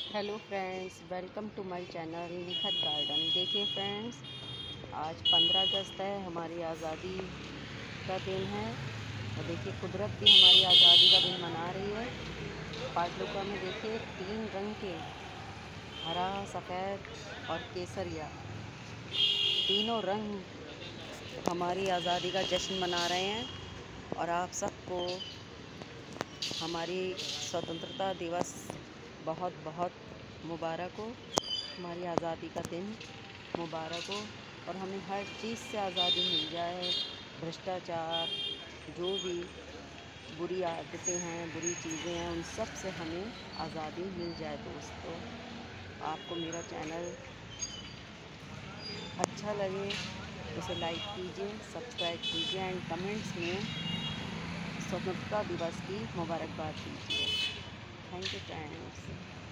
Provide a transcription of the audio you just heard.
Hello friends, welcome to my channel Nikhat garden. देखिए friends, आज 15 अगस्त है, हमारी आज़ादी का दिन है। और देखिए कुदरत भी हमारी आज़ादी का दिन मना रही है। पाटलुका में देखिए 3 रंग के, हरा, सफ़ेद और केसरिया, तीनों रंग हमारी आज़ादी का जश्न मना रहे हैं। और आप सबको हमारी स्वतंत्रता दिवस बहुत बहुत मुबारक हो। हमारी आज़ादी का दिन मुबारक हो और हमें हर चीज़ से आज़ादी मिल जाए। भ्रष्टाचार, जो भी बुरी आदतें हैं, बुरी चीज़ें हैं, उन सब से हमें आज़ादी मिल जाए। दोस्तों, आपको मेरा चैनल अच्छा लगे तो इसे लाइक कीजिए, सब्सक्राइब कीजिए एंड कमेंट्स में स्वतंत्रता दिवस की मुबारकबाद दीजिए। Thank you friends.